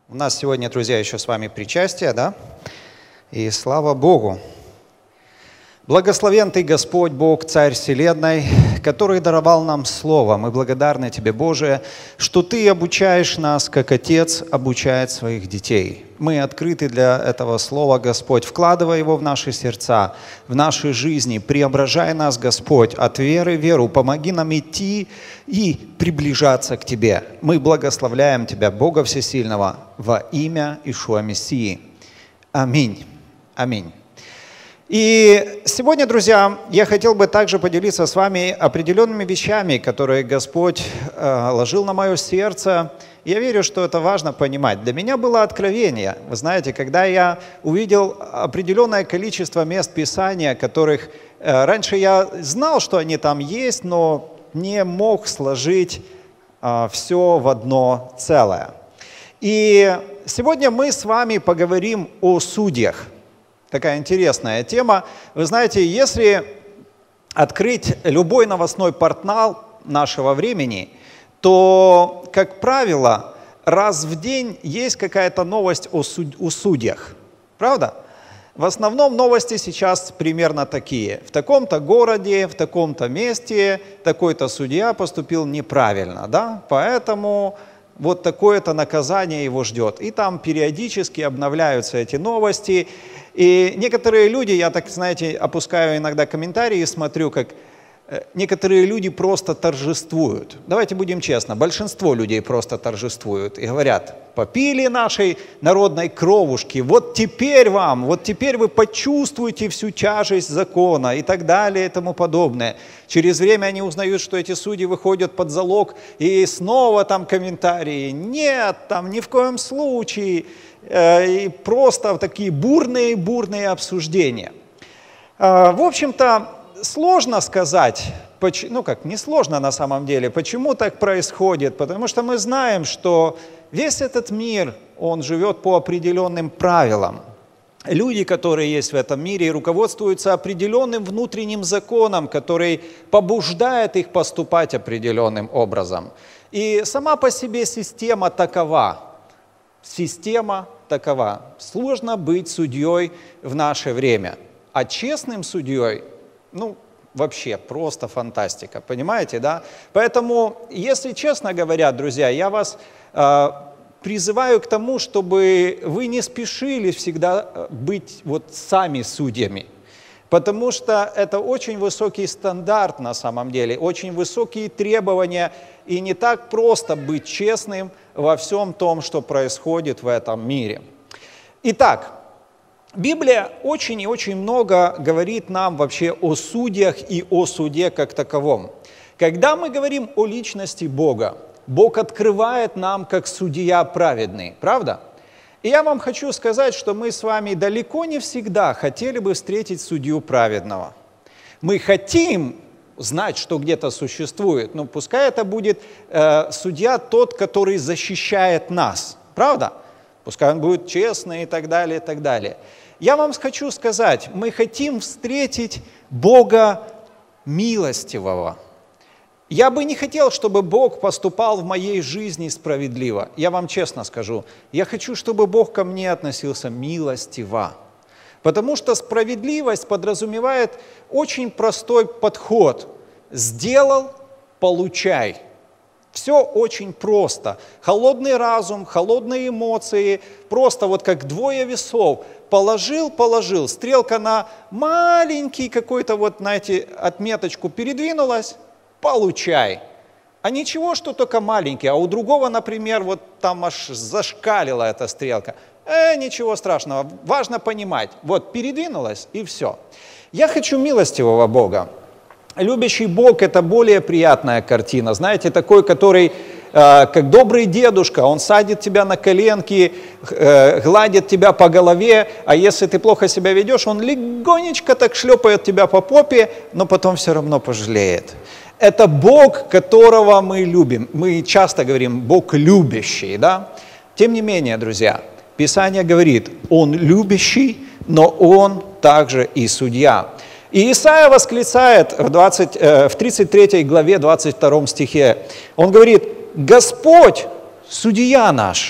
У нас сегодня, друзья, еще с вами причастие, да? И слава Богу! Благословен Ты, Господь Бог, Царь Вселенной, который даровал нам Слово. Мы благодарны Тебе, Боже, что Ты обучаешь нас, как Отец обучает своих детей. Мы открыты для этого Слова, Господь. Вкладывай его в наши сердца, в наши жизни. Преображай нас, Господь, от веры в веру. Помоги нам идти и приближаться к Тебе. Мы благословляем Тебя, Бога Всесильного, во имя Иешуа Мессии. Аминь. Аминь. И сегодня, друзья, я хотел бы также поделиться с вами определенными вещами, которые Господь ложил на мое сердце. Я верю, что это важно понимать. Для меня было откровение. Вы знаете, когда я увидел определенное количество мест Писания, которых раньше я знал, что они там есть, но не мог сложить все в одно целое. И сегодня мы с вами поговорим о судьях. Такая интересная тема. Вы знаете, если открыть любой новостной портал нашего времени, то, как правило, раз в день есть какая-то новость о судьях. Правда? В основном новости сейчас примерно такие. В таком-то городе, в таком-то месте такой-то судья поступил неправильно, да? Поэтому вот такое-то наказание его ждет. И там периодически обновляются эти новости. И некоторые люди, я так, знаете, опускаю иногда комментарии и смотрю, как некоторые люди просто торжествуют. Давайте будем честны, большинство людей просто торжествуют и говорят: попили нашей народной кровушки, вот теперь вы почувствуете всю тяжесть закона и так далее и тому подобное. Через время они узнают, что эти судьи выходят под залог, и снова там комментарии: нет, там ни в коем случае. И просто такие бурные обсуждения. В общем-то, сложно сказать, не сложно на самом деле, почему так происходит, потому что мы знаем, что весь этот мир, он живет по определенным правилам. Люди, которые есть в этом мире, руководствуются определенным внутренним законом, который побуждает их поступать определенным образом. И сама по себе система такова. Сложно быть судьей в наше время. А честным судьей, вообще просто фантастика, понимаете, да? Поэтому, если честно говоря, друзья, я вас призываю к тому, чтобы вы не спешили всегда быть сами судьями. Потому что это очень высокий стандарт на самом деле, очень высокие требования, и не так просто быть честным во всем том, что происходит в этом мире. Итак, Библия очень и очень много говорит нам вообще о судьях и о суде как таковом. Когда мы говорим о личности Бога, Бог открывает нам как судья праведный, правда? И я вам хочу сказать, что мы с вами далеко не всегда хотели бы встретить судью праведного. Мы хотим знать, что где-то существует, но пускай это будет судья тот, который защищает нас, правда? Пускай он будет честный и так далее, и так далее. Я вам хочу сказать, мы хотим встретить Бога милостивого. Я бы не хотел, чтобы Бог поступал в моей жизни справедливо. Я вам честно скажу, я хочу, чтобы Бог ко мне относился милостиво. Потому что справедливость подразумевает очень простой подход. Сделал – получай. Все очень просто. Холодный разум, холодные эмоции, просто как двое весов. Положил, стрелка на маленький какой-то, отметочку передвинулась, получай. А ничего, что только маленький, а у другого, например, там аж зашкалила эта стрелка. Ничего страшного, важно понимать. Передвинулась и все. Я хочу милостивого Бога. Любящий Бог – это более приятная картина. Знаете, такой, который, как добрый дедушка, он садит тебя на коленки, гладит тебя по голове, а если ты плохо себя ведешь, он легонечко так шлепает тебя по попе, но потом все равно пожалеет. Это Бог, которого мы любим. Мы часто говорим «Бог любящий», да? Тем не менее, друзья, Писание говорит, Он любящий, но Он также и судья. И Исаия восклицает в 33 главе 22 стихе, он говорит: «Господь, судья наш,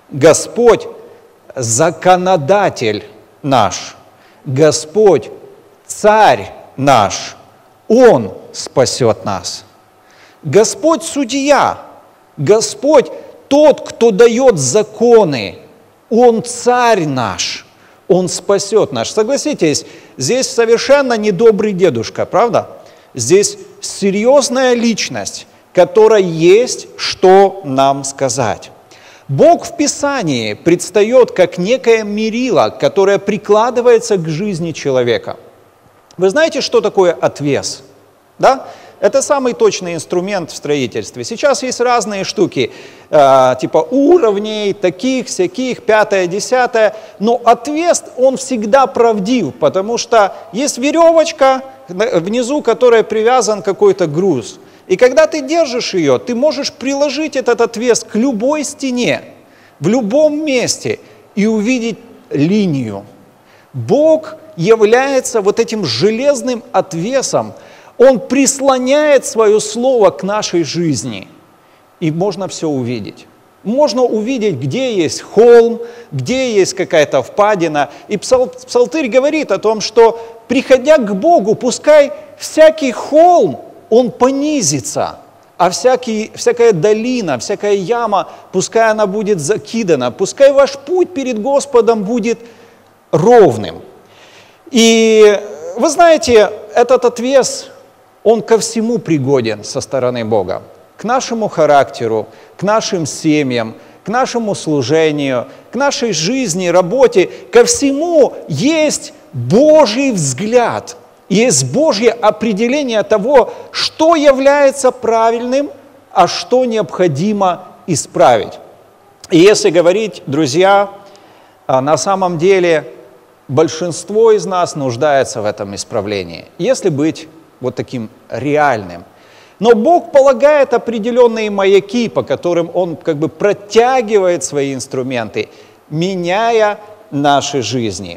Господь законодатель наш, Господь царь наш, Он спасет нас. Господь судья, Господь тот, кто дает законы, Он царь наш, Он спасет нас. Согласитесь, здесь совершенно недобрый дедушка, правда? Здесь серьезная личность, которой есть что нам сказать. Бог в Писании предстает как некое мерило, которое прикладывается к жизни человека. Вы знаете, что такое отвес? Да? Это самый точный инструмент в строительстве. Сейчас есть разные штуки, типа уровней, таких, всяких, 5, 10. Но отвес, он всегда правдив, потому что есть веревочка внизу, которой привязан какой-то груз. И когда ты держишь ее, ты можешь приложить этот отвес к любой стене, в любом месте и увидеть линию. Бог является вот этим железным отвесом. Он прислоняет свое слово к нашей жизни, и можно все увидеть. Можно увидеть, где есть холм, где есть какая-то впадина. И Псалтырь говорит о том, что, приходя к Богу, пускай всякий холм, он понизится, а всякая долина, всякая яма, пускай она будет закидана, пускай ваш путь перед Господом будет ровным. И вы знаете, этот отвес, он ко всему пригоден со стороны Бога. К нашему характеру, к нашим семьям, к нашему служению, к нашей жизни, работе. Ко всему есть Божий взгляд, есть Божье определение того, что является правильным, а что необходимо исправить. И если говорить, друзья, на самом деле большинство из нас нуждается в этом исправлении, если быть вот таким реальным. Но Бог полагает определенные маяки, по которым Он как бы протягивает свои инструменты, меняя наши жизни.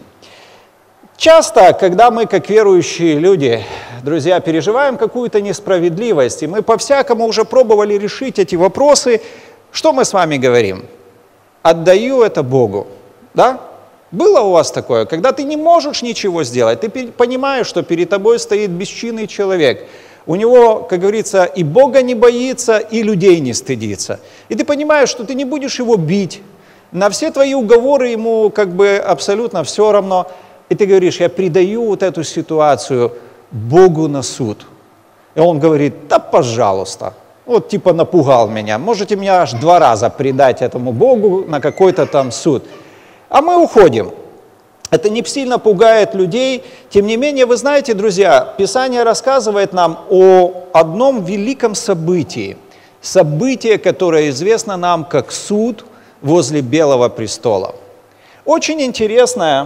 Часто, когда мы, как верующие люди, друзья, переживаем какую-то несправедливость, и мы по-всякому уже пробовали решить эти вопросы, что мы с вами говорим? Отдаю это Богу. Да? Было у вас такое, когда ты не можешь ничего сделать, ты понимаешь, что перед тобой стоит бесчинный человек, у него, как говорится, и Бога не боится, и людей не стыдится. И ты понимаешь, что ты не будешь его бить, на все твои уговоры ему как бы абсолютно все равно. И ты говоришь, я предаю вот эту ситуацию Богу на суд. И он говорит, да пожалуйста, вот типа напугал меня, можете меня аж 2 раза предать этому Богу на какой-то там суд. А мы уходим. Это не сильно пугает людей. Тем не менее, вы знаете, друзья, Писание рассказывает нам о одном великом событии. Событие, которое известно нам как суд возле Белого престола. Очень интересное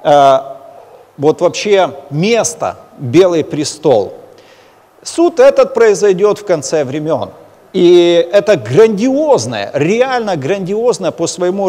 вот вообще место, Белый престол. Суд этот произойдет в конце времен. И это грандиозное, реально грандиозное по своему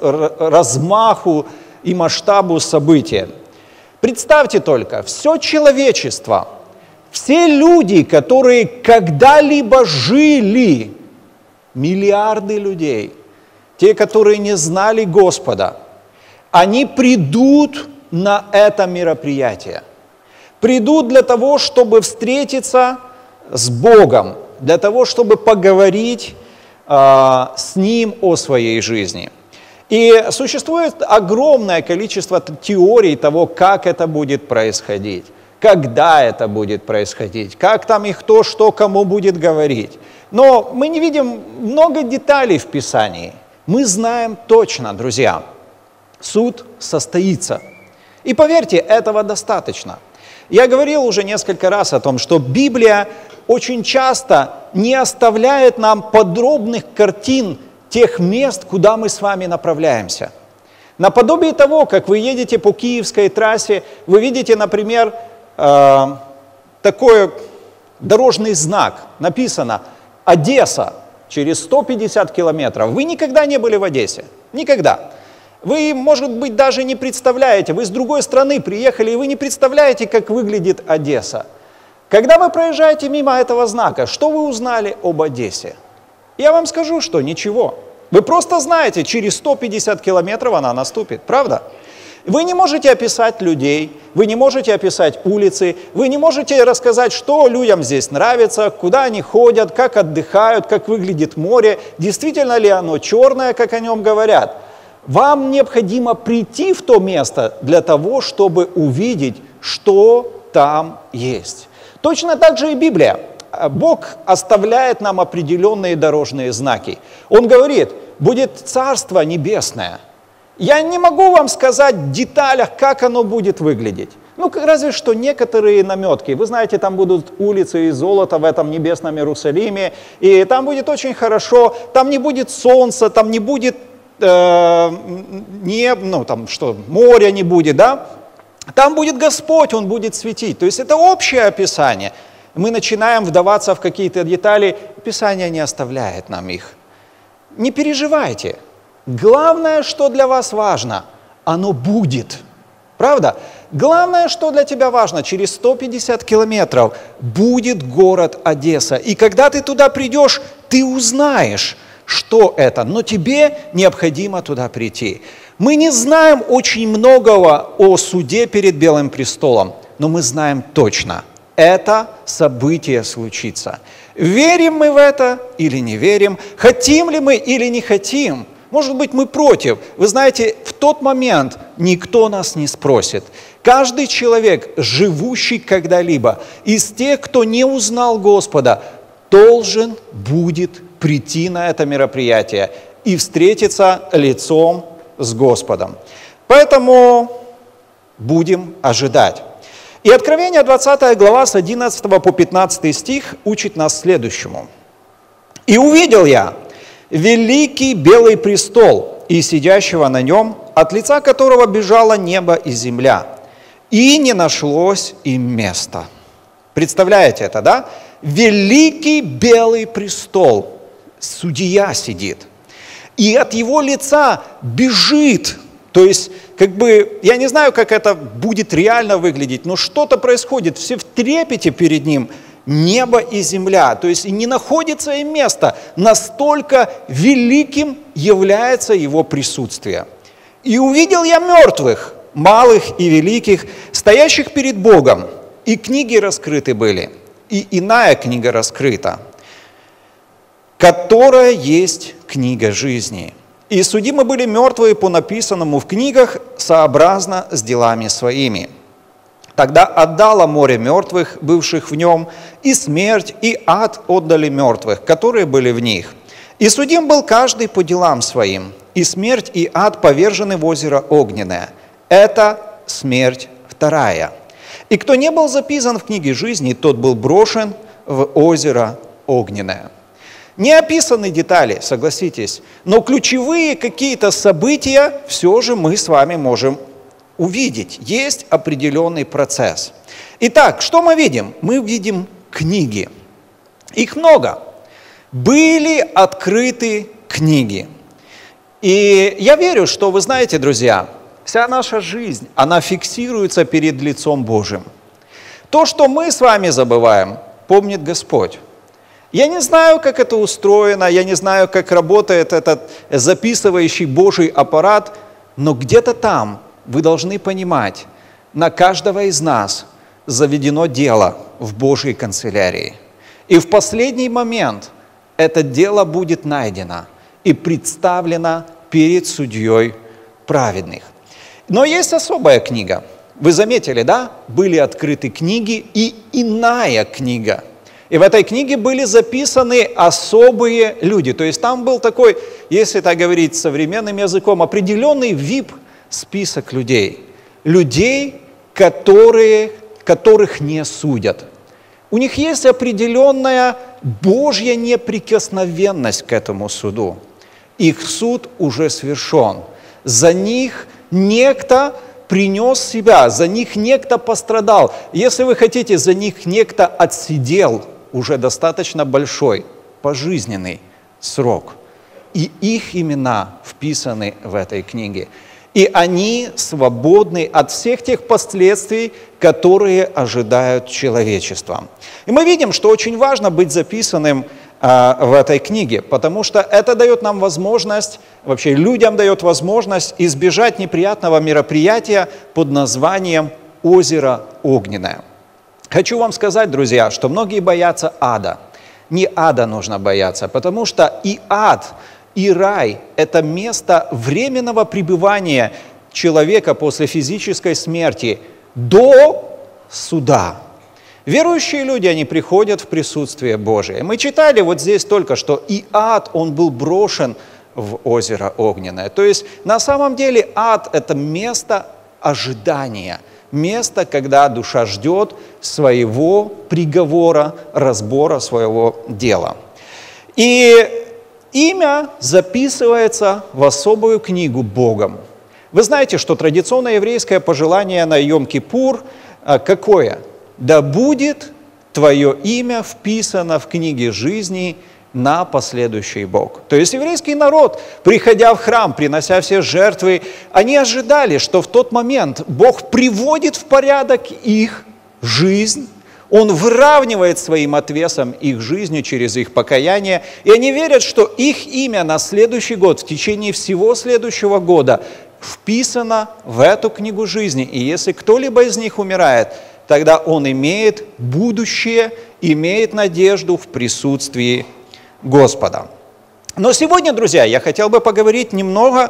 размаху и масштабу события. Представьте только, все человечество, все люди, которые когда-либо жили, миллиарды людей, те, которые не знали Господа, они придут на это мероприятие. Придут для того, чтобы встретиться с Богом, для того, чтобы поговорить с Ним о своей жизни. И существует огромное количество теорий того, как это будет происходить, когда это будет происходить, как там и кто, что, кому будет говорить. Но мы не видим много деталей в Писании. Мы знаем точно, друзья, суд состоится. И поверьте, этого достаточно. Я говорил уже несколько раз о том, что Библия очень часто не оставляет нам подробных картин тех мест, куда мы с вами направляемся. Наподобие того, как вы едете по Киевской трассе, вы видите, например, такой дорожный знак, написано «Одесса» через 150 километров. Вы никогда не были в Одессе? Никогда. Вы, может быть, даже не представляете, вы с другой страны приехали, и вы не представляете, как выглядит Одесса. Когда вы проезжаете мимо этого знака, что вы узнали об Одессе? Я вам скажу, что ничего. Вы просто знаете, через 150 километров она наступит, правда? Вы не можете описать людей, вы не можете описать улицы, вы не можете рассказать, что людям здесь нравится, куда они ходят, как отдыхают, как выглядит море, действительно ли оно черное, как о нем говорят. Вам необходимо прийти в то место для того, чтобы увидеть, что там есть. Точно так же и Библия. Бог оставляет нам определенные дорожные знаки. Он говорит, будет Царство Небесное. Я не могу вам сказать в деталях, как оно будет выглядеть. Ну, разве что некоторые наметки. Вы знаете, там будут улицы из золота в этом небесном Иерусалиме, и там будет очень хорошо, там не будет солнца, там не будет моря не будет, да? Там будет Господь, Он будет светить. То есть это общее описание. Мы начинаем вдаваться в какие-то детали, Писание не оставляет нам их. Не переживайте. Главное, что для вас важно, оно будет. Правда? Главное, что для тебя важно, через 150 километров будет город Одесса. И когда ты туда придешь, ты узнаешь, что это. Но тебе необходимо туда прийти. Мы не знаем очень многого о суде перед Белым престолом, но мы знаем точно, это событие случится. Верим мы в это или не верим? Хотим ли мы или не хотим? Может быть, мы против. Вы знаете, в тот момент никто нас не спросит. Каждый человек, живущий когда-либо, из тех, кто не узнал Господа, должен будет прийти на это мероприятие и встретиться лицом с Господом. Поэтому будем ожидать. И Откровение 20 глава с 11 по 15 стих учит нас следующему. «И увидел я великий белый престол и сидящего на нем, от лица которого бежало небо и земля, и не нашлось им места». Представляете это, да? Великий белый престол, судья сидит, и от его лица бежит. То есть, я не знаю, как это будет реально выглядеть, но что-то происходит, все в трепете перед ним, небо и земля, то есть и не находится им места, настолько великим является его присутствие. «И увидел я мертвых, малых и великих, стоящих перед Богом, и книги раскрыты были, и иная книга раскрыта, которая есть книга жизни. И судимы были мертвые по написанному в книгах сообразно с делами своими. Тогда отдало море мертвых, бывших в нем, и смерть, и ад отдали мертвых, которые были в них. И судим был каждый по делам своим, и смерть, и ад повержены в озеро огненное. Это смерть вторая. И кто не был записан в книге жизни, тот был брошен в озеро огненное». Не описаны детали, согласитесь, но ключевые какие-то события все же мы с вами можем увидеть. Есть определенный процесс. Итак, что мы видим? Мы видим книги. Их много. Были открыты книги. И я верю, что вы знаете, друзья, вся наша жизнь, она фиксируется перед лицом Божьим. То, что мы с вами забываем, помнит Господь. Я не знаю, как это устроено, я не знаю, как работает этот записывающий Божий аппарат, но где-то там вы должны понимать, на каждого из нас заведено дело в Божьей канцелярии. И в последний момент это дело будет найдено и представлено перед судьей праведных. Но есть особая книга. Вы заметили, да? Были открыты книги и иная книга. И в этой книге были записаны особые люди. То есть там был такой, если так говорить современным языком, определенный VIP-список людей. Людей, которых не судят. У них есть определенная Божья неприкосновенность к этому суду. Их суд уже свершен. За них некто принес себя, за них некто пострадал. Если вы хотите, за них некто отсидел уже достаточно большой, пожизненный срок. И их имена вписаны в этой книге. И они свободны от всех тех последствий, которые ожидают человечество. И мы видим, что очень важно быть записанным в этой книге, потому что это дает нам возможность, вообще людям дает возможность избежать неприятного мероприятия под названием «Озеро Огненное». Хочу вам сказать, друзья, что многие боятся ада. Не ада нужно бояться, потому что и ад, и рай – это место временного пребывания человека после физической смерти до суда. Верующие люди, они приходят в присутствие Божие. Мы читали вот здесь только что, и ад, он был брошен в озеро Огненное. То есть на самом деле ад – это место ожидания, место, когда душа ждет своего приговора, разбора своего дела. И имя записывается в особую книгу Богом. Вы знаете, что традиционное еврейское пожелание на Йом-Кипур какое? «Да будет твое имя вписано в книге жизни на последующий Бог». То есть еврейский народ, приходя в храм, принося все жертвы, они ожидали, что в тот момент Бог приводит в порядок их жизнь, Он выравнивает своим отвесом их жизнью через их покаяние, и они верят, что их имя на следующий год, в течение всего следующего года, вписано в эту книгу жизни. И если кто-либо из них умирает, тогда он имеет будущее, имеет надежду в присутствии Господа. Но сегодня, друзья, я хотел бы поговорить немного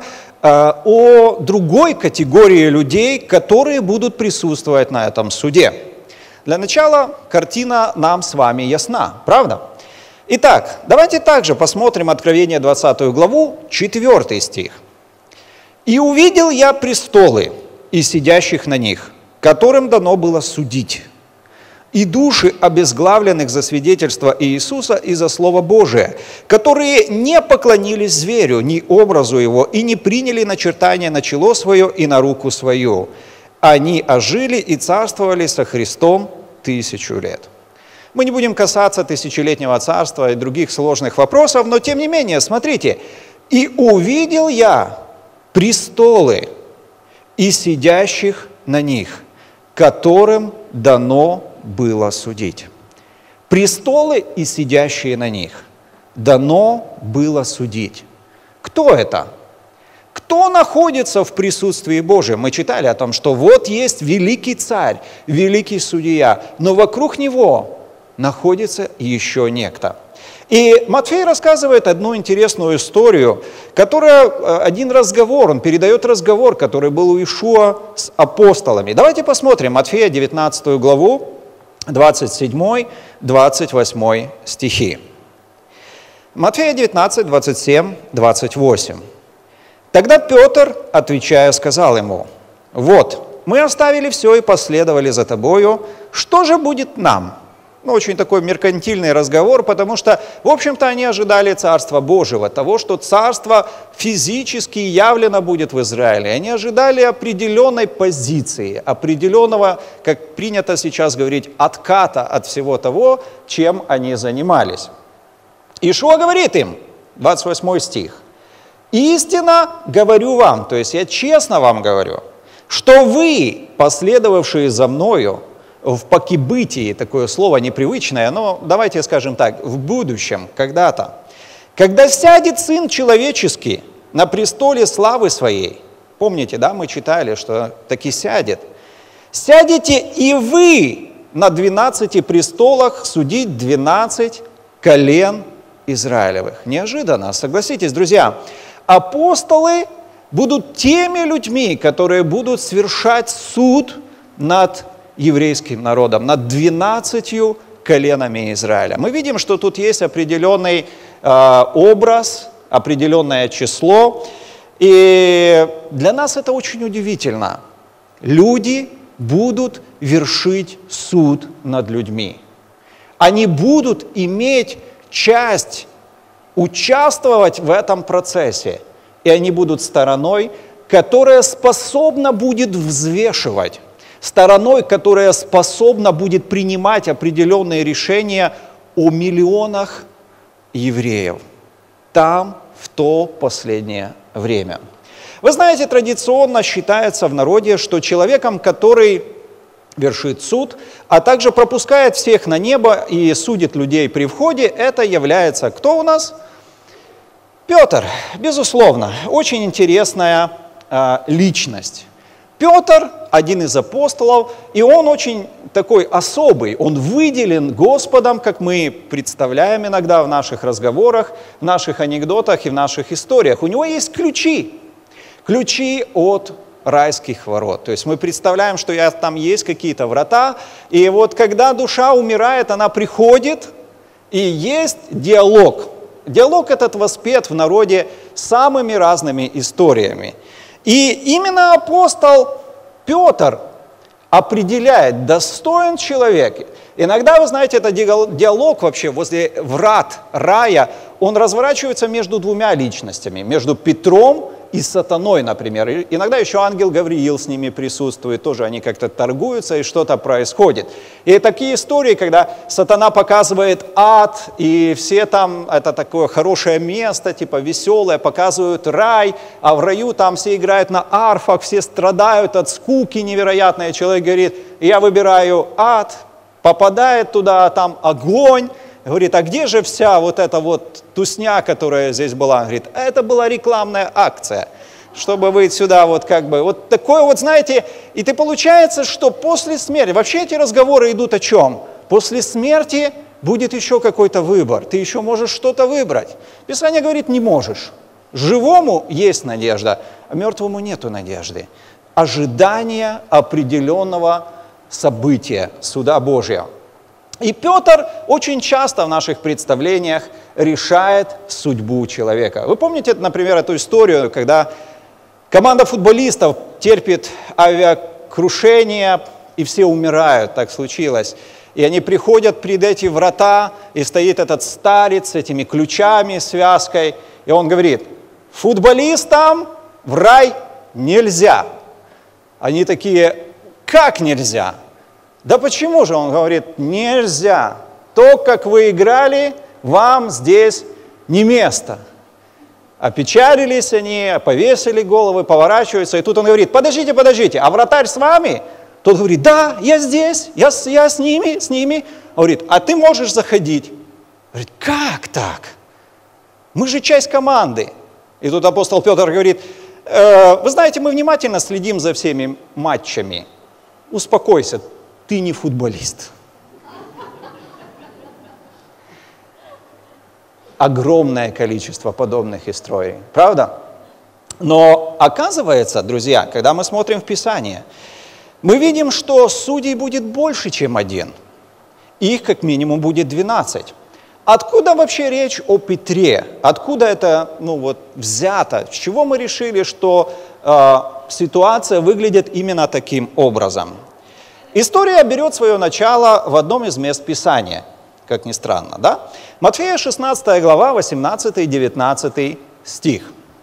о другой категории людей, которые будут присутствовать на этом суде. Для начала картина нам с вами ясна, правда? Итак, давайте также посмотрим Откровение 20 главу, 4 стих. «И увидел я престолы и сидящих на них, которым дано было судить, и души обезглавленных за свидетельство Иисуса и за Слово Божие, которые не поклонились зверю, ни образу его, и не приняли начертание на чело свое и на руку свою. Они ожили и царствовали со Христом 1000 лет». Мы не будем касаться тысячелетнего царства и других сложных вопросов, но тем не менее, смотрите. «И увидел я престолы и сидящих на них, которым дано было судить». Престолы и сидящие на них дано было судить. Кто это? Кто находится в присутствии Божьем? Мы читали о том, что вот есть великий царь, великий судья, но вокруг него находится еще некто. И Матфей рассказывает одну интересную историю, которая, один разговор, он передает разговор, который был у Иешуа с апостолами. Давайте посмотрим Матфея 19 главу, 27-28 стихи. Матфея 19, 27, 28. «Тогда Петр, отвечая, сказал ему: вот, мы оставили все и последовали за тобою, что же будет нам?» Очень такой меркантильный разговор, потому что, в общем-то, они ожидали Царства Божьего, того, что Царство физически явлено будет в Израиле. Они ожидали определенной позиции, определенного, как принято сейчас говорить, отката от всего того, чем они занимались. Иешуа говорит им, 28 стих, «Истинно говорю вам», то есть я честно вам говорю, «что вы, последовавшие за мною, в покибытии», такое слово непривычное, но давайте скажем так, в будущем, когда-то, «когда сядет Сын Человеческий на престоле славы Своей», помните, да, мы читали, что таки сядет, «сядете и вы на 12 престолах судить 12 колен Израилевых». Неожиданно, согласитесь, друзья, апостолы будут теми людьми, которые будут совершать суд над еврейским народом, над 12 коленами Израиля. Мы видим, что тут есть определенный образ, определенное число, и для нас это очень удивительно. Люди будут вершить суд над людьми. Они будут иметь часть, участвовать в этом процессе, и они будут стороной, которая способна будет взвешивать, стороной, которая способна будет принимать определенные решения о миллионах евреев там, в то последнее время. Вы знаете, традиционно считается в народе, что человеком, который вершит суд, а также пропускает всех на небо и судит людей при входе. Это является кто у нас? Петр, безусловно, очень интересная личность. Петр один из апостолов, и он очень такой особый, он выделен Господом, как мы представляем иногда в наших разговорах, в наших анекдотах и в наших историях. У него есть ключи от райских ворот. То есть мы представляем, что там есть какие-то врата, и вот когда душа умирает, она приходит, и есть диалог. Диалог этот воспет в народе самыми разными историями. И именно апостол Петр определяет, достоин человек. Иногда, вы знаете, этот диалог вообще возле врат рая, он разворачивается между двумя личностями, между Петром и сатаной, например. И иногда еще ангел Гавриил с ними присутствует, тоже они как-то торгуются, и что-то происходит. И такие истории, когда сатана показывает ад, и все там, это такое хорошее место, типа веселое, показывают рай, а в раю там все играют на арфах, все страдают от скуки невероятной. Человек говорит, я выбираю ад, попадает туда, а там огонь. Говорит, а где же вся вот эта вот тусня, которая здесь была? Говорит, это была рекламная акция, чтобы вы сюда вот как бы, вот такое вот, знаете, и ты получается, что после смерти, вообще эти разговоры идут о чем? После смерти будет еще какой-то выбор, ты еще можешь что-то выбрать. Писание говорит, не можешь. Живому есть надежда, а мертвому нету надежды. Ожидание определенного события, суда Божьего. И Петр очень часто в наших представлениях решает судьбу человека. Вы помните, например, эту историю, когда команда футболистов терпит авиакрушение, и все умирают, так случилось. И они приходят пред эти врата, и стоит этот старец с этими ключами, связкой, и он говорит, футболистам в рай нельзя. Они такие, как нельзя? Да почему же? Он говорит, нельзя. То, как вы играли, вам здесь не место. Опечалились они, повесили головы, поворачиваются, и тут он говорит, подождите, а вратарь с вами? Тот говорит, да, я здесь, я с ними. Он говорит, а ты можешь заходить. Говорит, как так? Мы же часть команды. И тут апостол Петр говорит, вы знаете, мы внимательно следим за всеми матчами. Успокойся. Ты не футболист. Огромное количество подобных историй, правда? Но оказывается, друзья, когда мы смотрим в Писание, мы видим, что судей будет больше, чем один. Их как минимум будет 12. Откуда вообще речь о Петре? Откуда это взято? С чего мы решили, что ситуация выглядит именно таким образом? История берет свое начало в одном из мест Писания, как ни странно, да? Матфея 16 глава, 18-19 стих.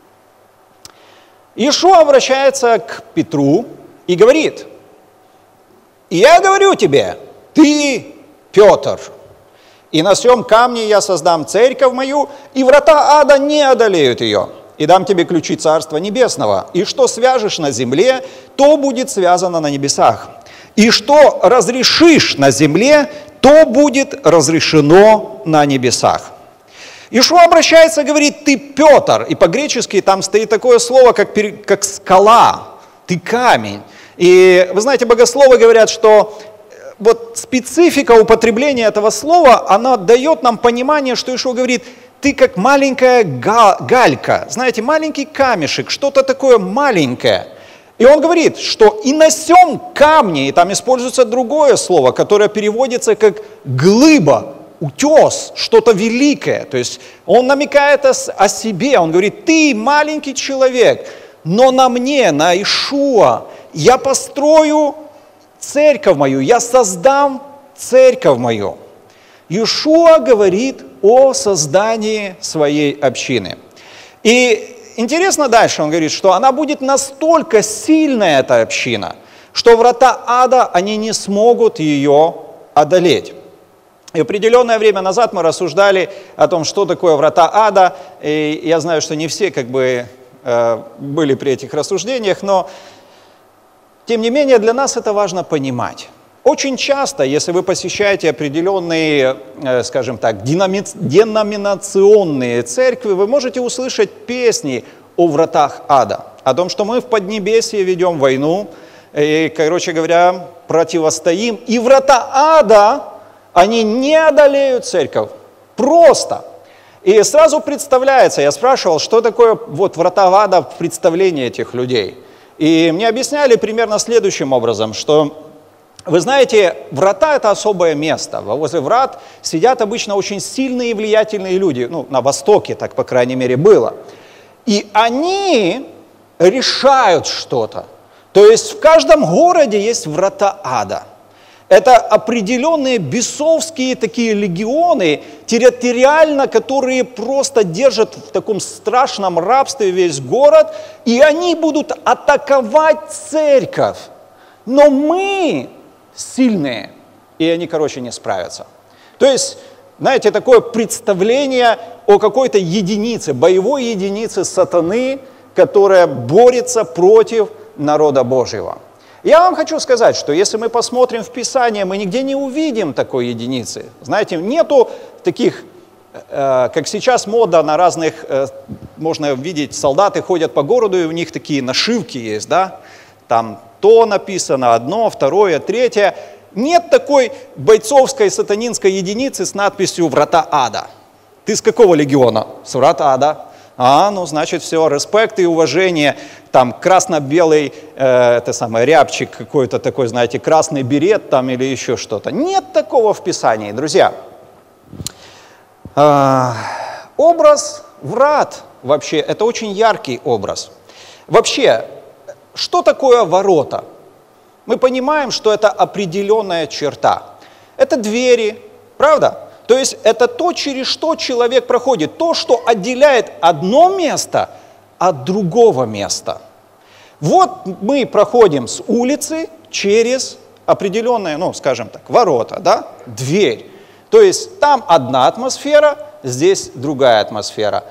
Иешуа обращается к Петру и говорит, «Я говорю тебе, ты Петр, и на сем камне я создам церковь мою, и врата ада не одолеют ее, и дам тебе ключи Царства Небесного, и что свяжешь на земле, то будет связано на небесах». И что разрешишь на земле, то будет разрешено на небесах. Иешуа обращается и говорит, ты Петр. И по-гречески там стоит такое слово, как скала, ты камень. И вы знаете, богословы говорят, что вот специфика употребления этого слова, она дает нам понимание, что Иешуа говорит, ты как маленькая галька, знаете, маленький камешек, что-то такое маленькое. И он говорит, что и на сем камне, и там используется другое слово, которое переводится как глыба, утес, что-то великое. То есть он намекает о себе, он говорит, ты маленький человек, но на мне, на Иешуа, я построю церковь мою, я создам церковь мою. Иешуа говорит о создании своей общины. И интересно дальше, он говорит, что она будет настолько сильная, эта община, что врата ада, они не смогут ее одолеть. И определенное время назад мы рассуждали о том, что такое врата ада, и я знаю, что не все были при этих рассуждениях, но тем не менее для нас это важно понимать. Очень часто, если вы посещаете определенные, скажем так, деноминационные церкви, вы можете услышать песни о вратах ада, о том, что мы в Поднебесье ведем войну, и, короче говоря, противостоим, и врата ада, они не одолеют церковь, просто. И сразу представляется, я спрашивал, что такое вот врата ада в представлении этих людей. И мне объясняли примерно следующим образом, что, вы знаете, врата – это особое место. Возле врат сидят обычно очень сильные и влиятельные люди, ну, на Востоке так, по крайней мере, было. И они решают что-то. То есть в каждом городе есть врата ада. Это определенные бесовские такие легионы, территориально, которые просто держат в таком страшном рабстве весь город, и они будут атаковать церковь. Но мы сильные, и они, короче, не справятся. То есть, знаете, такое представление о какой-то единице, боевой единице сатаны, которая борется против народа Божьего. Я вам хочу сказать, что если мы посмотрим в Писание, мы нигде не увидим такой единицы. Знаете, нету таких, как сейчас мода на разных, можно видеть, солдаты ходят по городу, и у них такие нашивки есть, да? Там то написано, одно, второе, третье. Нет такой бойцовской сатанинской единицы с надписью «Врата ада». Ты с какого легиона? С врат ада. Ну, значит, все, респект и уважение, там, красно-белый, рябчик какой-то такой, знаете, красный берет там или еще что-то. Нет такого в Писании, друзья. Образ врат, вообще, это очень яркий образ. Вообще, что такое ворота? Мы понимаем, что это определенная черта. Это двери, правда? То есть это то, через что человек проходит, то, что отделяет одно место от другого места. Вот мы проходим с улицы через определенные, ну, скажем так, ворота, да, дверь. То есть там одна атмосфера, здесь другая атмосфера.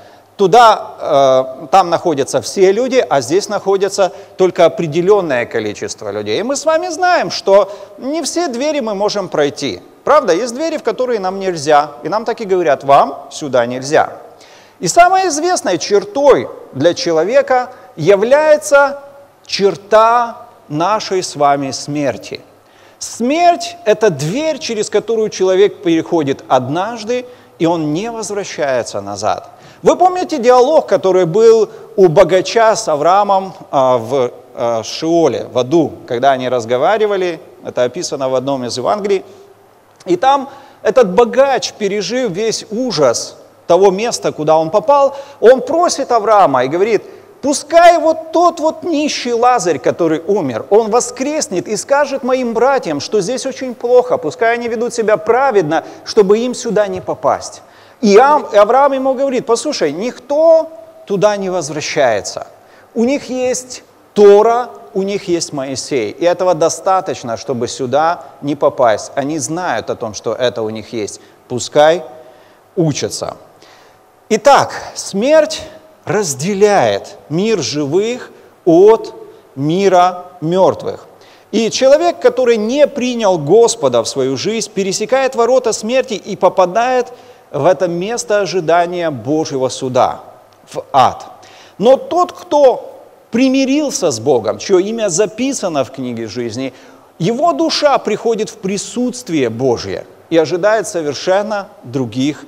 Там находятся все люди, а здесь находится только определенное количество людей. И мы с вами знаем, что не все двери мы можем пройти. Правда, есть двери, в которые нам нельзя, и нам так и говорят, вам сюда нельзя. И самой известной чертой для человека является черта нашей с вами смерти. Смерть – это дверь, через которую человек переходит однажды, и он не возвращается назад. Вы помните диалог, который был у богача с Авраамом в Шиоле, в аду, когда они разговаривали, это описано в одном из Евангелий. И там этот богач, пережив весь ужас того места, куда он попал, он просит Авраама и говорит, пускай вот тот вот нищий Лазарь, который умер, он воскреснет и скажет моим братьям, что здесь очень плохо, пускай они ведут себя праведно, чтобы им сюда не попасть. И Авраам ему говорит, послушай, никто туда не возвращается. У них есть Тора, у них есть Моисей. И этого достаточно, чтобы сюда не попасть. Они знают о том, что это у них есть. Пускай учатся. Итак, смерть разделяет мир живых от мира мертвых. И человек, который не принял Господа в свою жизнь, пересекает ворота смерти и попадает в это место ожидания Божьего суда, в ад. Но тот, кто примирился с Богом, чье имя записано в книге жизни, его душа приходит в присутствие Божье и ожидает совершенно других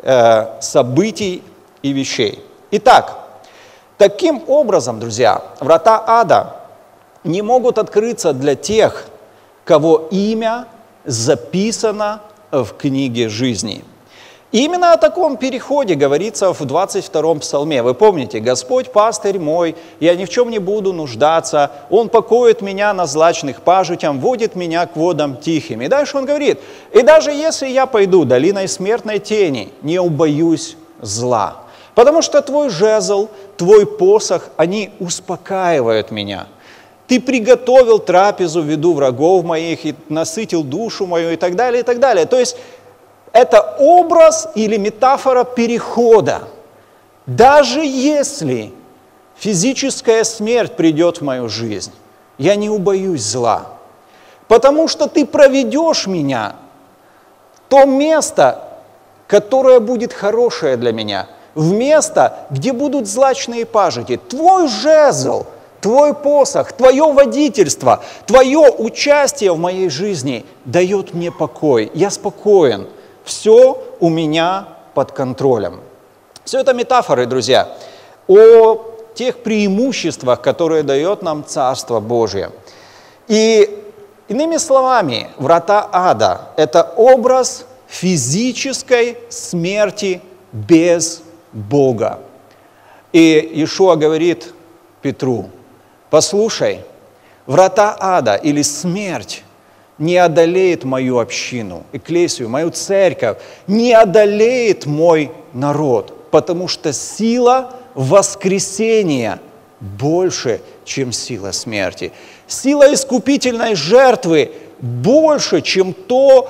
событий и вещей. Итак, таким образом, друзья, врата ада не могут открыться для тех, кого имя записано в книге жизни. И именно о таком переходе говорится в 22-м псалме. Вы помните, «Господь пастырь мой, я ни в чем не буду нуждаться, Он покоит меня на злачных пажитям, водит меня к водам тихим». И дальше он говорит, «И даже если я пойду долиной смертной тени, не убоюсь зла, потому что Твой жезл, Твой посох, они успокаивают меня. Ты приготовил трапезу в виду врагов моих и насытил душу мою» и так далее, и так далее. То есть это образ или метафора перехода. Даже если физическая смерть придет в мою жизнь, я не убоюсь зла, потому что ты проведешь меня в то место, которое будет хорошее для меня, в место, где будут злачные пажити. Твой жезл, твой посох, твое водительство, твое участие в моей жизни дает мне покой. Я спокоен. Все у меня под контролем. Все это метафоры, друзья, о тех преимуществах, которые дает нам Царство Божие. И иными словами, врата ада – это образ физической смерти без Бога. И Иешуа говорит Петру: послушай, врата ада или смерть не одолеет мою общину, экклесию, мою церковь, не одолеет мой народ, потому что сила воскресения больше, чем сила смерти. Сила искупительной жертвы больше, чем то,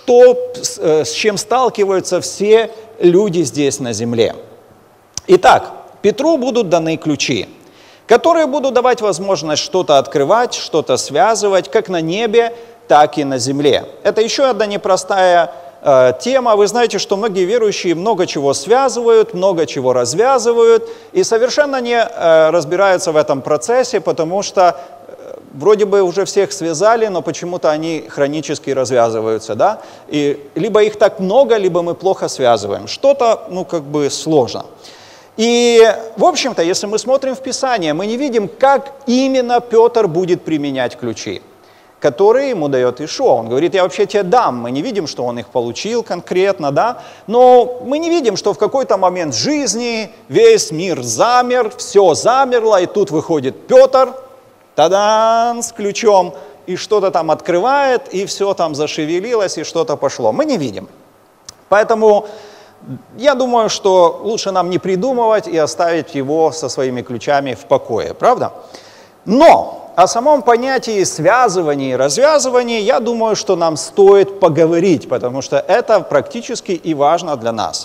с чем сталкиваются все люди здесь на земле. Итак, Петру будут даны ключи, которые будут давать возможность что-то открывать, что-то связывать, как на небе, так и на земле. Это еще одна непростая тема. Вы знаете, что многие верующие много чего связывают, много чего развязывают и совершенно не разбираются в этом процессе, потому что вроде бы уже всех связали, но почему-то они хронически развязываются, да? И либо их так много, либо мы плохо связываем. Что-то, сложно. И, в общем-то, если мы смотрим в Писание, мы не видим, как именно Петр будет применять ключи, которые ему дает Иешуа. Он говорит: я вообще тебе дам. Мы не видим, что он их получил конкретно, да? Но мы не видим, что в какой-то момент жизни весь мир замер, все замерло, и тут выходит Петр, та-дан, с ключом, и что-то там открывает, и все там зашевелилось, и что-то пошло. Мы не видим. Поэтому я думаю, что лучше нам не придумывать и оставить его со своими ключами в покое, правда? Но о самом понятии связывания и развязывания, я думаю, что нам стоит поговорить, потому что это практически и важно для нас.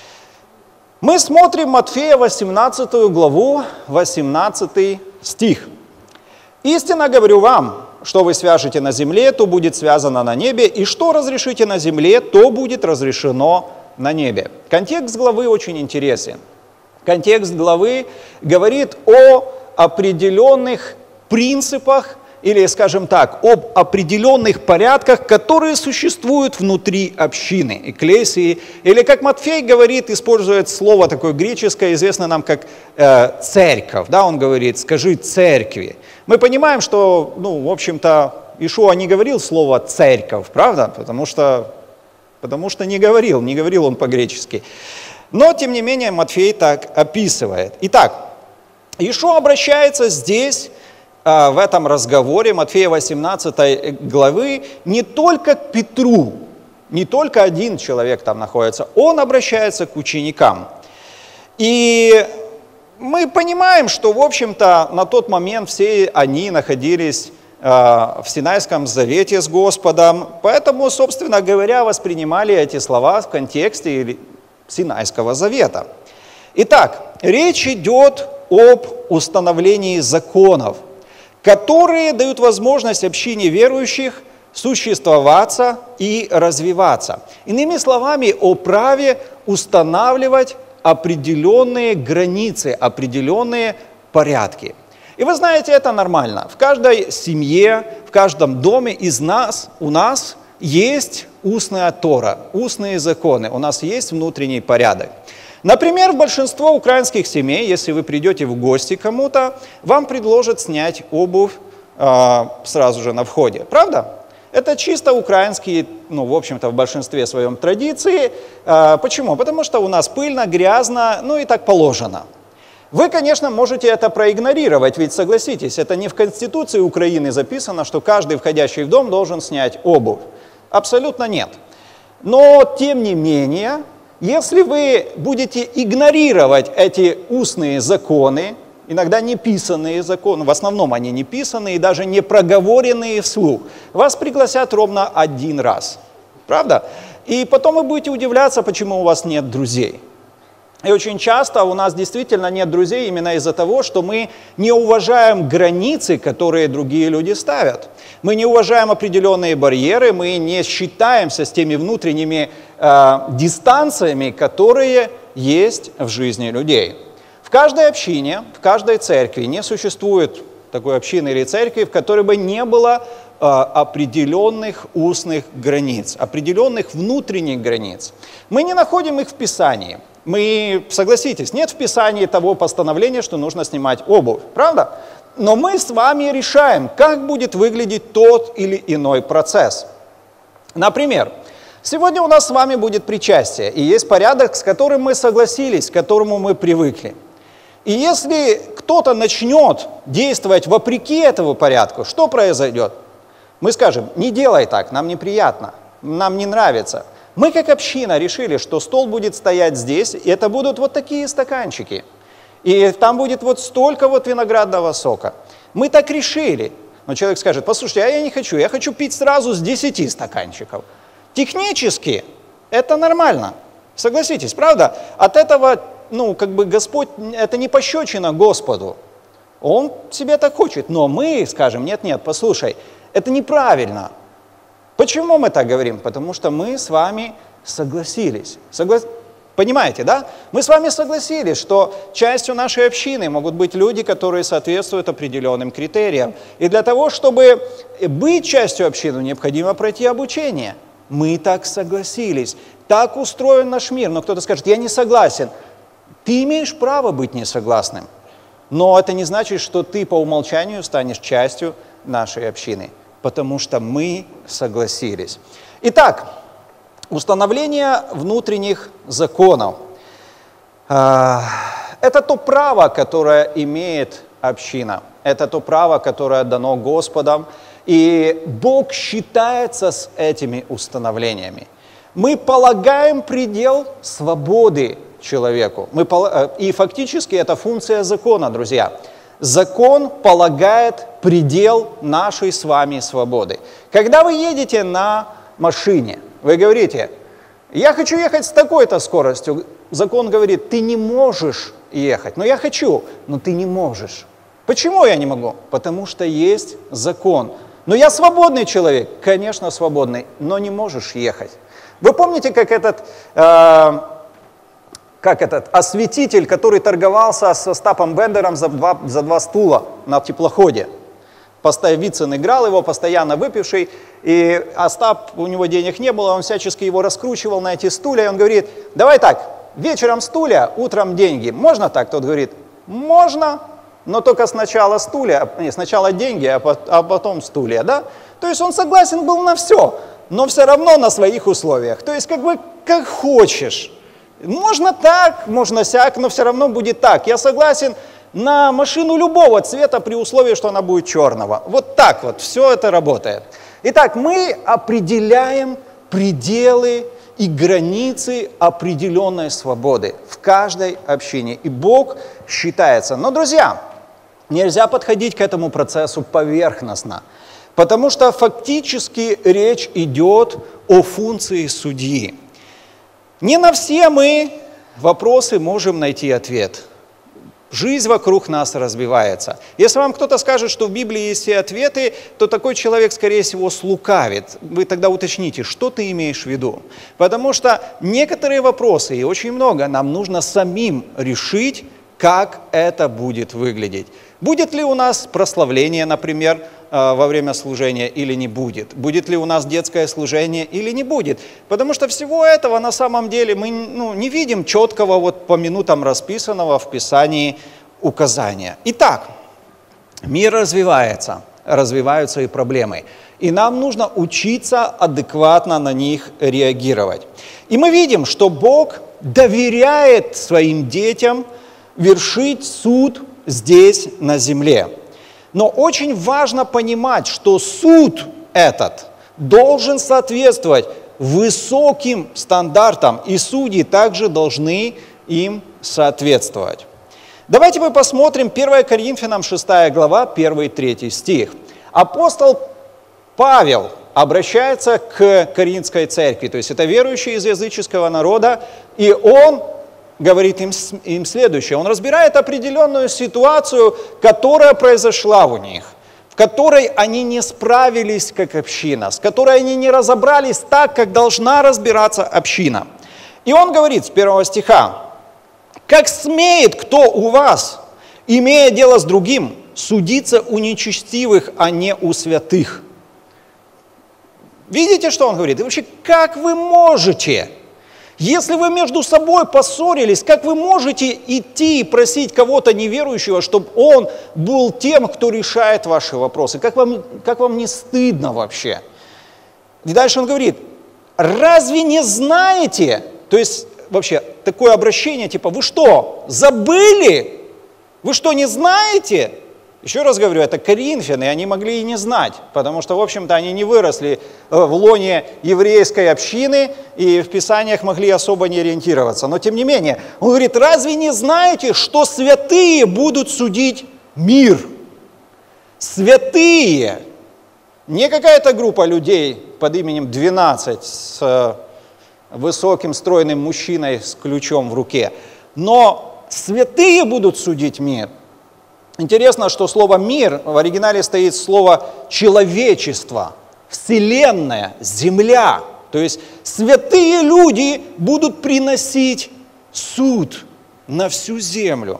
Мы смотрим Матфея 18 главу, 18 стих. «Истинно говорю вам, что вы свяжете на земле, то будет связано на небе, и что разрешите на земле, то будет разрешено на небе». Контекст главы очень интересен. Контекст главы говорит о определенных принципах, или, скажем так, об определенных порядках, которые существуют внутри общины, экклесии, или, как Матфей говорит, использует слово такое греческое, известное нам как церковь, да, он говорит: скажи церкви. Мы понимаем, что, в общем-то, Иешуа не говорил слово церковь, правда, потому что не говорил он по-гречески. Но, тем не менее, Матфей так описывает. Итак, Иешуа обращается здесь, в этом разговоре, Матфея 18 главы, не только к Петру, не только один человек там находится, он обращается к ученикам. И мы понимаем, что, в общем-то, на тот момент все они находились в Синайском завете с Господом, поэтому, собственно говоря, воспринимали эти слова в контексте Синайского завета. Итак, речь идет об установлении законов, которые дают возможность общине верующих существоваться и развиваться. Иными словами, о праве устанавливать определенные границы, определенные порядки. И вы знаете, это нормально. В каждой семье, в каждом доме у нас есть устная Тора, устные законы, у нас есть внутренний порядок. Например, в большинство украинских семей, если вы придете в гости к кому-то, вам предложат снять обувь сразу же на входе. Правда? Это чисто украинские, в общем-то, в большинстве своем традиции. Почему? Потому что у нас пыльно, грязно, и так положено. Вы, конечно, можете это проигнорировать, ведь, согласитесь, это не в Конституции Украины записано, что каждый входящий в дом должен снять обувь. Абсолютно нет. Но, тем не менее, если вы будете игнорировать эти устные законы, иногда неписанные законы, в основном они не писанные и даже не проговоренные вслух, вас пригласят ровно один раз. Правда? И потом вы будете удивляться, почему у вас нет друзей. И очень часто у нас действительно нет друзей именно из-за того, что мы не уважаем границы, которые другие люди ставят. Мы не уважаем определенные барьеры, мы не считаемся с теми внутренними дистанциями, которые есть в жизни людей. В каждой общине, в каждой церкви не существует такой общины или церкви, в которой бы не было определенных устных границ, определенных внутренних границ. Мы не находим их в Писании. Мы, согласитесь, нет в Писании того постановления, что нужно снимать обувь, правда? Но мы с вами решаем, как будет выглядеть тот или иной процесс. Например, сегодня у нас с вами будет причастие, и есть порядок, с которым мы согласились, к которому мы привыкли. И если кто-то начнет действовать вопреки этому порядку, что произойдет? Мы скажем: не делай так, нам неприятно, нам не нравится. Мы как община решили, что стол будет стоять здесь, и это будут вот такие стаканчики. И там будет вот столько вот виноградного сока. Мы так решили. Но человек скажет: послушайте, а я не хочу, я хочу пить сразу с 10 стаканчиков. Технически это нормально, согласитесь, правда? От этого, Господь, это не пощечина Господу. Он себе так хочет. Но мы скажем: нет, послушай, это неправильно. Почему мы так говорим? Потому что мы с вами согласились. Понимаете, да? Мы с вами согласились, что частью нашей общины могут быть люди, которые соответствуют определенным критериям. И для того, чтобы быть частью общины, необходимо пройти обучение. Мы так согласились. Так устроен наш мир. Но кто-то скажет: я не согласен. Ты имеешь право быть несогласным. Но это не значит, что ты по умолчанию станешь частью нашей общины. Потому что мы согласились. Итак, установление внутренних законов. Это то право, которое имеет община. Это то право, которое дано Господом. И Бог считается с этими установлениями. Мы полагаем предел свободы человеку. И фактически это функция закона, друзья. Закон полагает предел нашей с вами свободы. Когда вы едете на машине, вы говорите: я хочу ехать с такой-то скоростью. Закон говорит: ты не можешь ехать. Но я хочу, но ты не можешь. Почему я не могу? Потому что есть закон. Но я свободный человек. Конечно, свободный, но не можешь ехать. Вы помните, как этот осветитель, который торговался с Остапом Бендером за два стула на теплоходе. Вицин играл его, постоянно выпивший, и Остап, у него денег не было, он всячески его раскручивал на эти стулья, и он говорит: давай так, вечером стулья, утром деньги. Можно так? Тот говорит: можно, но только сначала сначала деньги, а потом стулья, да? То есть он согласен был на все, но все равно на своих условиях. То есть как хочешь. Можно так, можно сяк, но все равно будет так. Я согласен на машину любого цвета при условии, что она будет черного. Вот так вот все это работает. Итак, мы определяем пределы и границы определенной свободы в каждой общине. И Бог считается. Но, друзья, нельзя подходить к этому процессу поверхностно, потому что фактически речь идет о функции судьи. Не на все мы вопросы можем найти ответ. Жизнь вокруг нас разбивается. Если вам кто-то скажет, что в Библии есть все ответы, то такой человек, скорее всего, слукавит. Вы тогда уточните, что ты имеешь в виду. Потому что некоторые вопросы, и очень много, нам нужно самим решить, как это будет выглядеть. Будет ли у нас прославление, например, во время служения или не будет? Будет ли у нас детское служение или не будет? Потому что всего этого на самом деле мы не видим четкого вот по минутам расписанного в Писании указания. Итак, мир развивается, развиваются и проблемы. И нам нужно учиться адекватно на них реагировать. И мы видим, что Бог доверяет своим детям вершить суд здесь, на земле. Но очень важно понимать, что суд этот должен соответствовать высоким стандартам, и судьи также должны им соответствовать. Давайте мы посмотрим 1 Коринфянам 6 глава, 1-3 стих. Апостол Павел обращается к Коринфской церкви, то есть это верующие из языческого народа, и он говорит им следующее. Он разбирает определенную ситуацию, которая произошла у них, в которой они не справились как община, с которой они не разобрались так, как должна разбираться община. И он говорит с 1 стиха: «Как смеет кто у вас, имея дело с другим, судиться у нечестивых, а не у святых?» Видите, что он говорит? И вообще, как вы можете, если вы между собой поссорились, как вы можете идти и просить кого-то неверующего, чтобы он был тем, кто решает ваши вопросы? Как вам не стыдно вообще? И дальше он говорит: разве не знаете? То есть вообще такое обращение типа: вы что, забыли? Вы что, не знаете? Еще раз говорю, это коринфяне, они могли и не знать, потому что, в общем-то, они не выросли в лоне еврейской общины и в Писаниях могли особо не ориентироваться. Но, тем не менее, он говорит: разве не знаете, что святые будут судить мир? Святые! Не какая-то группа людей под именем 12 с высоким стройным мужчиной с ключом в руке, но святые будут судить мир. Интересно, что слово «мир» в оригинале стоит слово «человечество», «вселенная», «земля». То есть святые люди будут приносить суд на всю землю.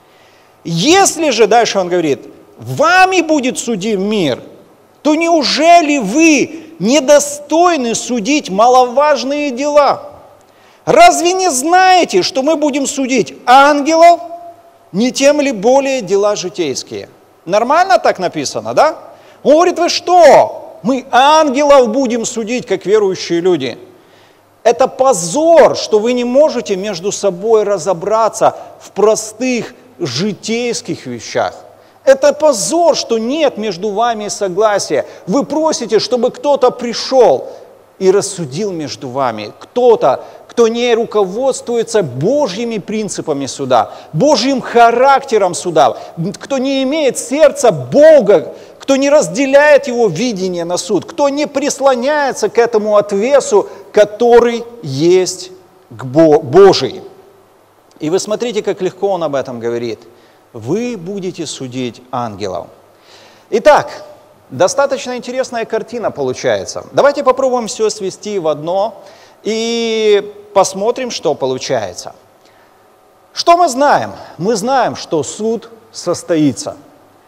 Если же, дальше он говорит, вами будет судим мир, то неужели вы недостойны судить маловажные дела? Разве не знаете, что мы будем судить ангелов, не тем ли более дела житейские? Нормально так написано, да? Он говорит: вы что? Мы ангелов будем судить, как верующие люди. Это позор, что вы не можете между собой разобраться в простых житейских вещах. Это позор, что нет между вами согласия. Вы просите, чтобы кто-то пришел и рассудил между вами. Кто-то, кто не руководствуется Божьими принципами суда, Божьим характером суда, кто не имеет сердца Бога, кто не разделяет его видение на суд, кто не прислоняется к этому отвесу, который есть Божий. И вы смотрите, как легко он об этом говорит. Вы будете судить ангелов. Итак, достаточно интересная картина получается. Давайте попробуем все свести в одно и посмотрим, что получается. Что мы знаем? Мы знаем, что суд состоится.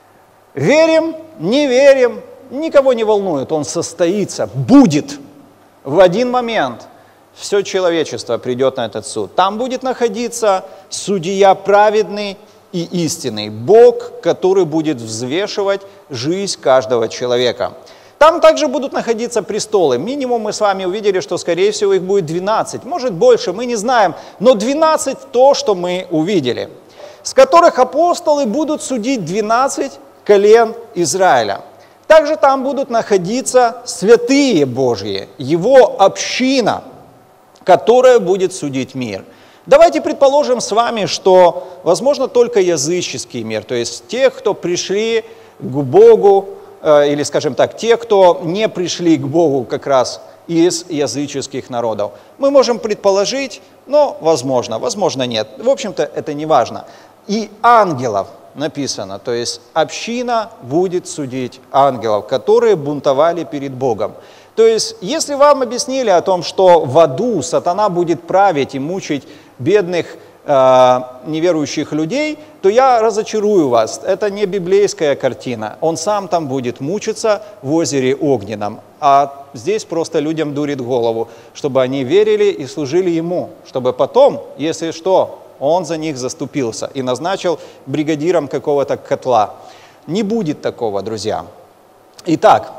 Верим, не верим, никого не волнует, он состоится, будет. В один момент все человечество придет на этот суд. Там будет находиться судья праведный и истинный, Бог, который будет взвешивать жизнь каждого человека. Там также будут находиться престолы. Минимум мы с вами увидели, что, скорее всего, их будет 12. Может, больше, мы не знаем. Но 12 то, что мы увидели. С которых апостолы будут судить 12 колен Израиля. Также там будут находиться святые Божьи, его община, которая будет судить мир. Давайте предположим с вами, что, возможно, только языческий мир, то есть тех, кто пришли к Богу, или, скажем так, те, кто не пришли к Богу как раз из языческих народов. Мы можем предположить, но возможно, возможно нет. В общем-то, это не важно. И ангелов написано, то есть община будет судить ангелов, которые бунтовали перед Богом. То есть, если вам объяснили о том, что в аду сатана будет править и мучить бедных неверующих людей, то я разочарую вас. Это не библейская картина. Он сам там будет мучиться в озере Огненном. А здесь просто людям дурит голову, чтобы они верили и служили ему, чтобы потом, если что, он за них заступился и назначил бригадиром какого-то котла. Не будет такого, друзья. Итак,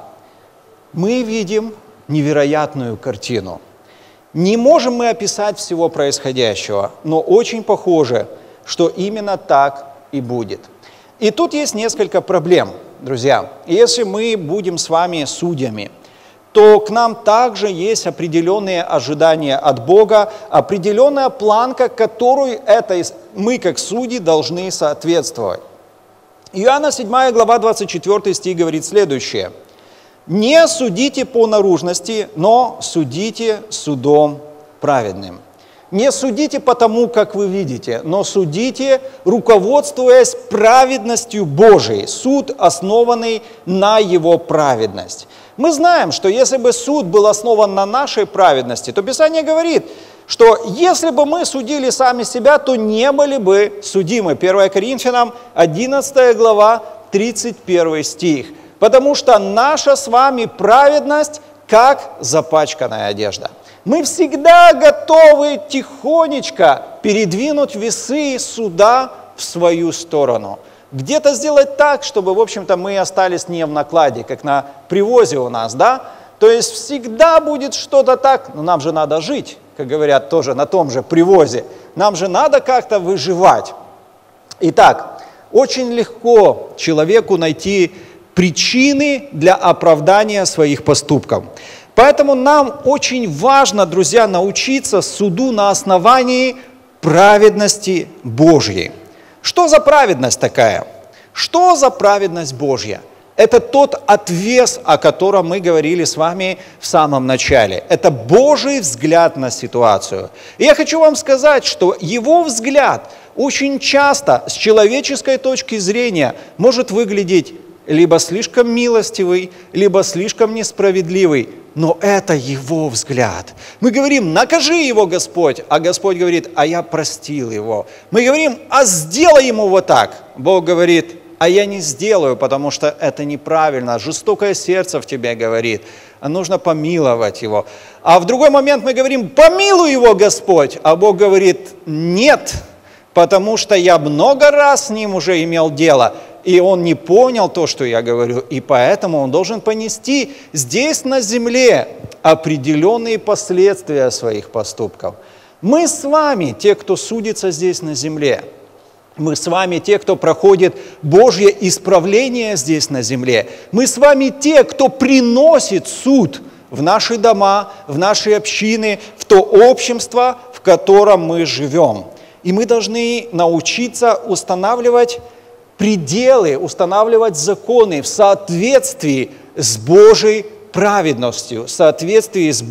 мы видим невероятную картину. Не можем мы описать всего происходящего, но очень похоже, что именно так и будет. И тут есть несколько проблем, друзья. Если мы будем с вами судьями, то к нам также есть определенные ожидания от Бога, определенная планка, которую мы, как судьи, должны соответствовать. Иоанна 7 глава 24 стих говорит следующее. «Не судите по наружности, но судите судом праведным». Не судите по тому, как вы видите, но судите, руководствуясь праведностью Божией. Суд, основанный на Его праведность. Мы знаем, что если бы суд был основан на нашей праведности, то Писание говорит, что если бы мы судили сами себя, то не были бы судимы. 1 Коринфянам 11 глава, 31 стих. Потому что наша с вами праведность, как запачканная одежда. Мы всегда готовы тихонечко передвинуть весы суда в свою сторону. Где-то сделать так, чтобы, в общем-то, мы остались не в накладе, как на привозе у нас, да? То есть всегда будет что-то так, но нам же надо жить, как говорят тоже на том же привозе. Нам же надо как-то выживать. Итак, очень легко человеку найти причины для оправдания своих поступков. Поэтому нам очень важно, друзья, научиться суду на основании праведности Божьей. Что за праведность такая? Что за праведность Божья? Это тот отвес, о котором мы говорили с вами в самом начале. Это Божий взгляд на ситуацию. И я хочу вам сказать, что Его взгляд очень часто с человеческой точки зрения может выглядеть либо слишком милостивый, либо слишком несправедливый. Но это Его взгляд. Мы говорим, накажи его, Господь, а Господь говорит, а я простил его. Мы говорим, а сделай ему вот так. Бог говорит, а я не сделаю, потому что это неправильно. Жестокое сердце в тебе говорит, а нужно помиловать его. А в другой момент мы говорим, помилуй его, Господь, а Бог говорит, нет, потому что я много раз с ним уже имел дело, и он не понял то, что я говорю, и поэтому он должен понести здесь на земле определенные последствия своих поступков. Мы с вами, те, кто судится здесь на земле, мы с вами те, кто проходит Божье исправление здесь на земле, мы с вами те, кто приносит суд в наши дома, в наши общины, в то общество, в котором мы живем. И мы должны научиться устанавливать пределы, устанавливать законы в соответствии с Божьей праведностью, в соответствии с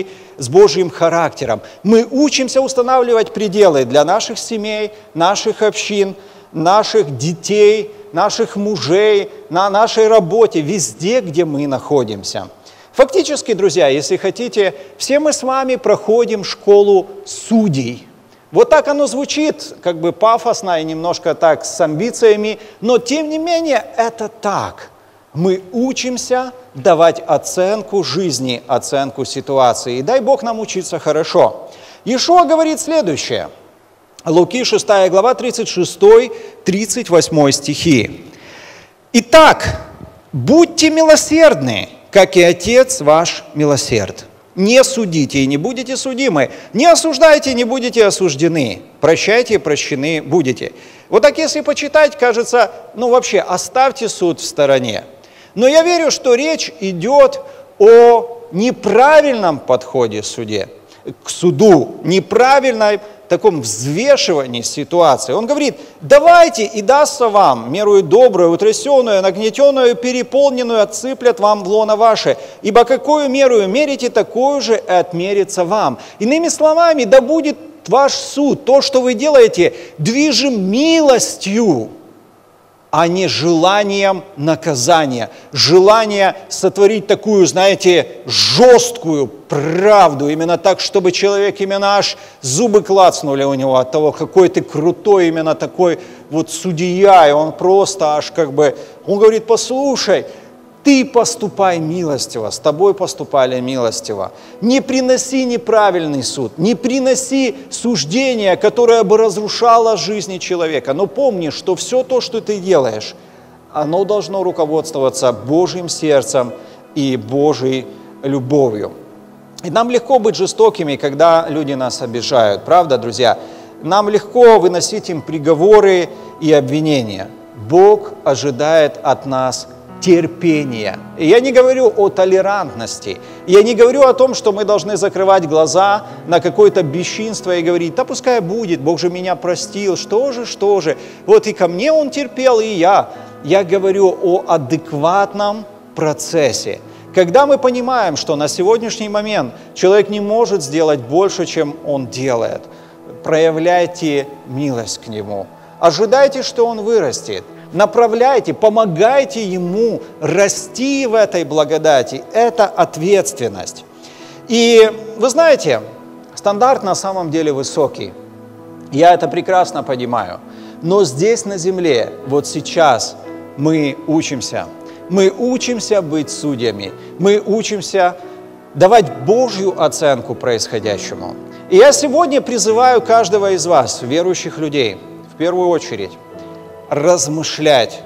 Божьим характером. Мы учимся устанавливать пределы для наших семей, наших общин, наших детей, наших мужей, на нашей работе, везде, где мы находимся. Фактически, друзья, если хотите, все мы с вами проходим школу судей. Вот так оно звучит, как бы пафосно и немножко так с амбициями, но тем не менее это так. Мы учимся давать оценку жизни, оценку ситуации. И дай Бог нам учиться хорошо. Иешуа говорит следующее. Луки 6 глава 36-38 стихи. «Итак, будьте милосердны, как и Отец ваш милосерд. Не судите, и не будете судимы. Не осуждайте, не будете осуждены. Прощайте, и прощены будете». Вот так, если почитать, кажется, вообще оставьте суд в стороне. Но я верю, что речь идет о неправильном подходе к суду, неправильном таком взвешивании ситуации. Он говорит, давайте, и дастся вам, мерую добрую, утрясенную, нагнетенную, переполненную, отсыплят вам в лоно ваше. Ибо какую меру мерите, такую же и отмерится вам. Иными словами, да будет ваш суд, то, что вы делаете, движим милостью, а не желанием наказания, желание сотворить такую, знаете, жесткую правду, именно так, чтобы человек именно аж зубы клацнули у него от того, какой ты крутой, именно такой вот судья, и он просто аж он говорит, послушай, ты поступай милостиво, с тобой поступали милостиво. Не приноси неправильный суд, не приноси суждение, которое бы разрушало жизни человека. Но помни, что все то, что ты делаешь, оно должно руководствоваться Божьим сердцем и Божьей любовью. И нам легко быть жестокими, когда люди нас обижают, правда, друзья? Нам легко выносить им приговоры и обвинения. Бог ожидает от нас терпения. И я не говорю о толерантности. Я не говорю о том, что мы должны закрывать глаза на какое-то бесчинство и говорить, да пускай будет, Бог же меня простил, что же. Вот и ко мне Он терпел, и я. Я говорю о адекватном процессе. Когда мы понимаем, что на сегодняшний момент человек не может сделать больше, чем он делает, проявляйте милость к нему. Ожидайте, что он вырастет. Направляйте, помогайте ему расти в этой благодати. Это ответственность. И вы знаете, стандарт на самом деле высокий. Я это прекрасно понимаю. Но здесь на земле, вот сейчас, мы учимся. Мы учимся быть судьями. Мы учимся давать Божью оценку происходящему. И я сегодня призываю каждого из вас, верующих людей, в первую очередь, размышлять,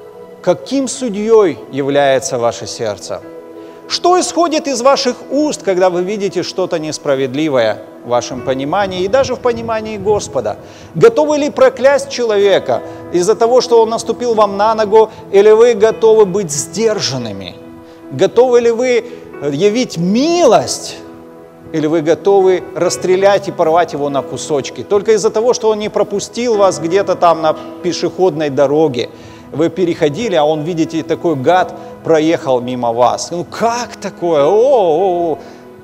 каким судьей является ваше сердце. Что исходит из ваших уст, когда вы видите что-то несправедливое в вашем понимании и даже в понимании Господа? Готовы ли проклясть человека из-за того, что он наступил вам на ногу, или вы готовы быть сдержанными? Готовы ли вы явить милость, или вы готовы расстрелять и порвать его на кусочки? Только из-за того, что он не пропустил вас где-то там на пешеходной дороге. Вы переходили, а он, видите, такой гад проехал мимо вас. Ну как такое? О-о-о!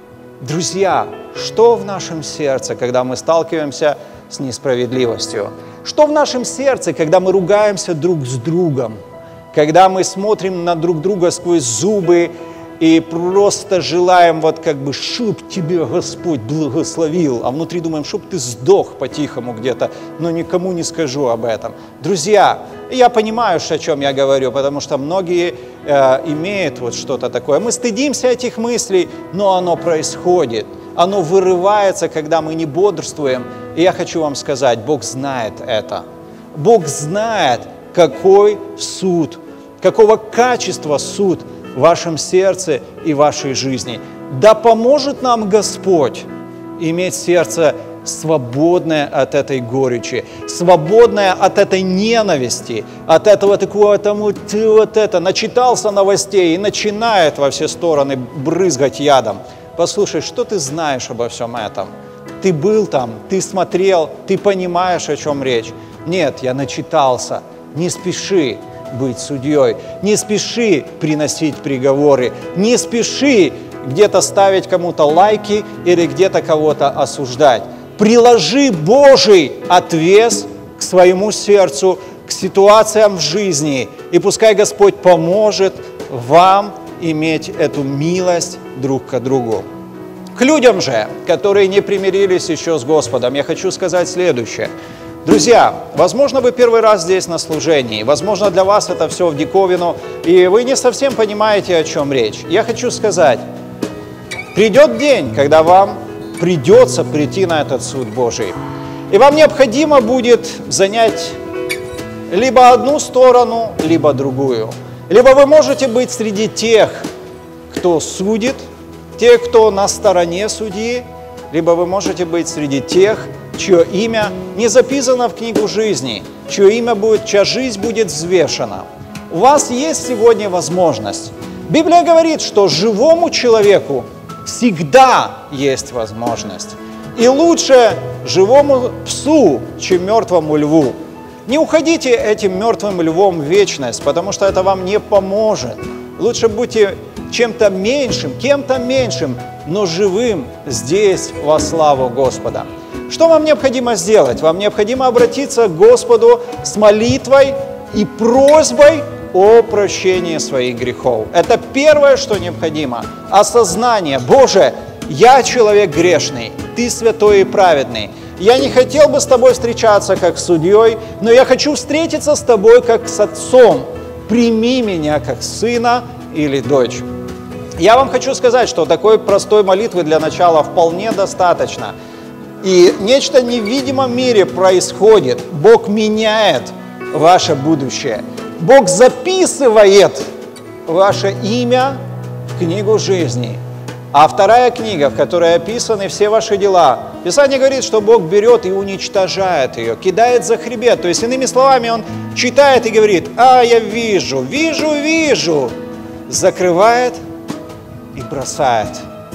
Друзья, что в нашем сердце, когда мы сталкиваемся с несправедливостью? Что в нашем сердце, когда мы ругаемся друг с другом? Когда мы смотрим на друг друга сквозь зубы и просто желаем, вот как бы, чтоб тебе Господь благословил, а внутри думаем, чтоб ты сдох по-тихому где-то, но никому не скажу об этом. Друзья, я понимаю, о чем я говорю, потому что многие имеют вот что-то такое. Мы стыдимся этих мыслей, но оно происходит. Оно вырывается, когда мы не бодрствуем. И я хочу вам сказать, Бог знает это. Бог знает, какой суд, какого качества суд в вашем сердце и вашей жизни. Да поможет нам Господь иметь сердце свободное от этой горечи, свободное от этой ненависти, от этого такого, тому ты вот это, начитался новостей и начинает во все стороны брызгать ядом. Послушай, что ты знаешь обо всем этом? Ты был там, ты смотрел, ты понимаешь, о чем речь? Нет, я начитался. Не спеши быть судьей, не спеши приносить приговоры, не спеши где-то ставить кому-то лайки или где-то кого-то осуждать. Приложи Божий отвес к своему сердцу, к ситуациям в жизни, и пускай Господь поможет вам иметь эту милость друг к другу. К людям же, которые не примирились еще с Господом, я хочу сказать следующее. Друзья, возможно, вы первый раз здесь на служении, возможно, для вас это все в диковину, и вы не совсем понимаете, о чем речь. Я хочу сказать, придет день, когда вам придется прийти на этот суд Божий, и вам необходимо будет занять либо одну сторону, либо другую. Либо вы можете быть среди тех, кто судит, тех, кто на стороне судьи, либо вы можете быть среди тех, чье имя не записано в книгу жизни, чья жизнь будет взвешена. У вас есть сегодня возможность. Библия говорит, что живому человеку всегда есть возможность. И лучше живому псу, чем мертвому льву. Не уходите этим мертвым львом в вечность, потому что это вам не поможет. Лучше будьте чем-то меньшим, кем-то меньшим, но живым здесь во славу Господа. Что вам необходимо сделать? Вам необходимо обратиться к Господу с молитвой и просьбой о прощении своих грехов. Это первое, что необходимо. Осознание. Боже, я человек грешный, Ты святой и праведный. Я не хотел бы с Тобой встречаться как с судьей, но я хочу встретиться с Тобой как с отцом. Прими меня как сына или дочь. Я вам хочу сказать, что такой простой молитвы для начала вполне достаточно. И нечто в невидимом мире происходит. Бог меняет ваше будущее. Бог записывает ваше имя в книгу жизни. А вторая книга, в которой описаны все ваши дела, Писание говорит, что Бог берет и уничтожает ее, кидает за хребет. То есть, иными словами, Он читает и говорит: «А, я вижу, вижу, вижу», закрывает и бросает.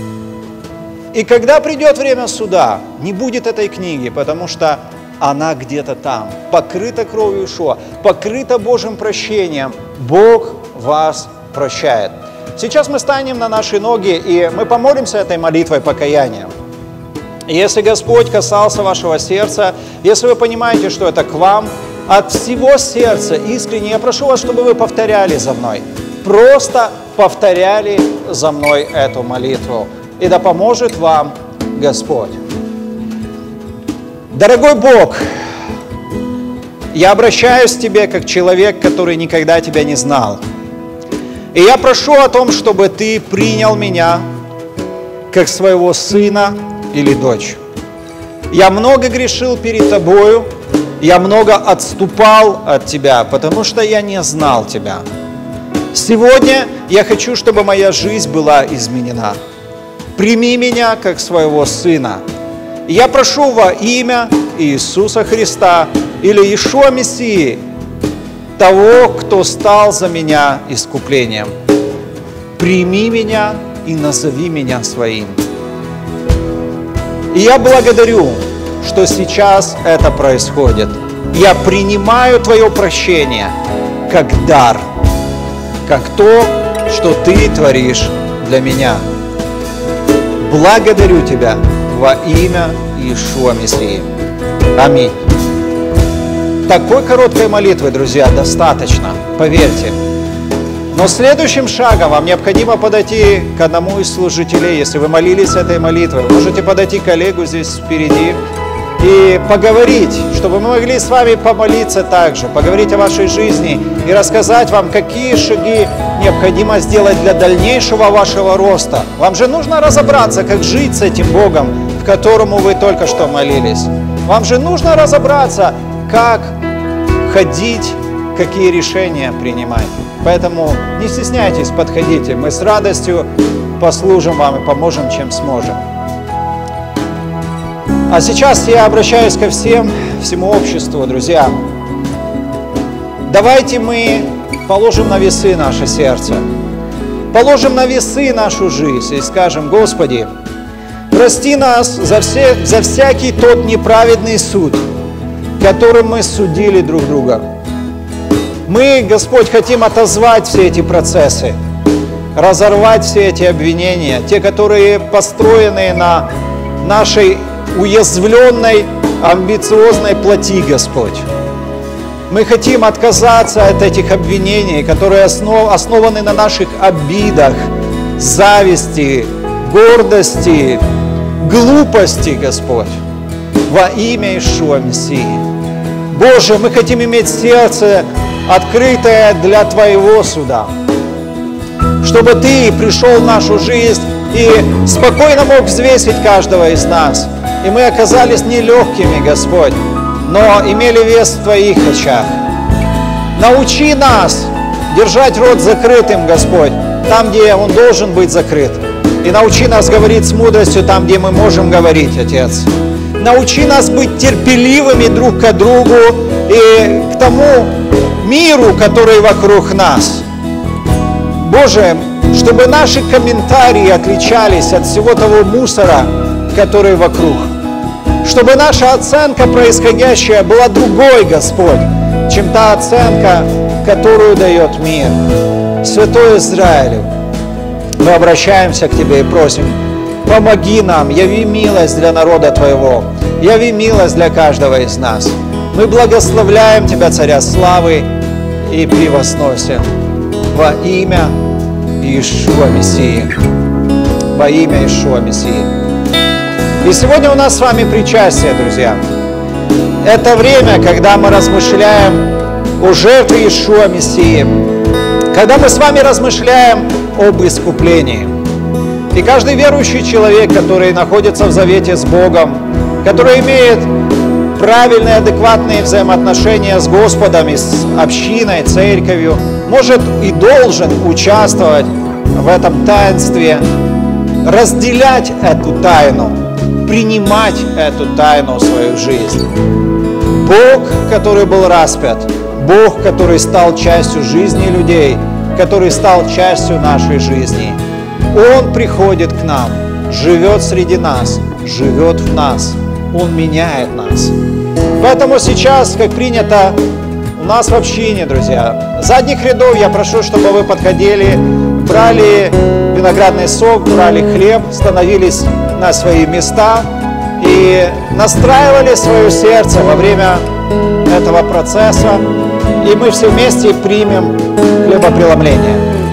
И когда придет время суда, не будет этой книги, потому что она где-то там, покрыта кровью Иешуа, покрыта Божьим прощением. Бог вас прощает. Сейчас мы станем на наши ноги, и мы помолимся этой молитвой покаяния. Если Господь касался вашего сердца, если вы понимаете, что это к вам, от всего сердца искренне я прошу вас, чтобы вы повторяли за мной. Просто повторяли за мной эту молитву. И да поможет вам Господь. Дорогой Бог, я обращаюсь к Тебе как человек, который никогда Тебя не знал. И я прошу о том, чтобы Ты принял меня как своего сына или дочь. Я много грешил перед Тобою, я много отступал от Тебя, потому что я не знал Тебя. Сегодня я хочу, чтобы моя жизнь была изменена. Прими меня как своего сына. Я прошу во имя Иисуса Христа или Иешуа Мессии, того, кто стал за меня искуплением. Прими меня и назови меня своим. И я благодарю, что сейчас это происходит. Я принимаю Твое прощение как дар, как то, что Ты творишь для меня. Благодарю Тебя во имя Иешуа Мессии. Аминь. Такой короткой молитвы, друзья, достаточно, поверьте. Но следующим шагом вам необходимо подойти к одному из служителей. Если вы молились этой молитвой, вы можете подойти к коллегу здесь впереди и поговорить, чтобы мы могли с вами помолиться также, поговорить о вашей жизни и рассказать вам, какие шаги необходимо сделать для дальнейшего вашего роста. Вам же нужно разобраться, как жить с этим Богом, в которому вы только что молились. Вам же нужно разобраться, как ходить, какие решения принимать. Поэтому не стесняйтесь, подходите. Мы с радостью послужим вам и поможем, чем сможем. А сейчас я обращаюсь ко всему обществу, друзья. Давайте мы положим на весы наше сердце, положим на весы нашу жизнь и скажем: Господи, прости нас за всякий тот неправедный суд, которым мы судили друг друга. Мы, Господь, хотим отозвать все эти процессы, разорвать все эти обвинения, те, которые построены на нашей уязвленной, амбициозной плоти, Господь. Мы хотим отказаться от этих обвинений, которые основаны на наших обидах, зависти, гордости, глупости, Господь, во имя Иешуа Мессии. Боже, мы хотим иметь сердце, открытое для Твоего суда, чтобы Ты пришел в нашу жизнь и спокойно мог взвесить каждого из нас. И мы оказались нелегкими, Господь, но имели вес в Твоих очах. Научи нас держать рот закрытым, Господь, там, где он должен быть закрыт. И научи нас говорить с мудростью там, где мы можем говорить, Отец. Научи нас быть терпеливыми друг к другу и к тому миру, который вокруг нас. Боже, чтобы наши комментарии отличались от всего того мусора, который вокруг. Чтобы наша оценка происходящего была другой, Господь, чем та оценка, которую дает мир. Святой Израиль, мы обращаемся к Тебе и просим: помоги нам, яви милость для народа Твоего, яви милость для каждого из нас. Мы благословляем Тебя, Царя Славы, и превозносим во имя Иешуа Мессии. Во имя Иешуа Мессии. И сегодня у нас с вами причастие, друзья. Это время, когда мы размышляем о жертве Иешуа Мессии, когда мы с вами размышляем об искуплении. И каждый верующий человек, который находится в завете с Богом, который имеет правильные, адекватные взаимоотношения с Господом и с общиной, церковью, может и должен участвовать в этом таинстве, разделять эту тайну, принимать эту тайну в свою жизнь. Бог, который был распят, Бог, который стал частью жизни людей, который стал частью нашей жизни, Он приходит к нам, живет среди нас, живет в нас, Он меняет нас. Поэтому сейчас, как принято у нас в общине, друзья, с задних рядов я прошу, чтобы вы подходили брали виноградный сок, брали хлеб, становились на свои места и настраивали свое сердце во время этого процесса, и мы все вместе примем хлебопреломление.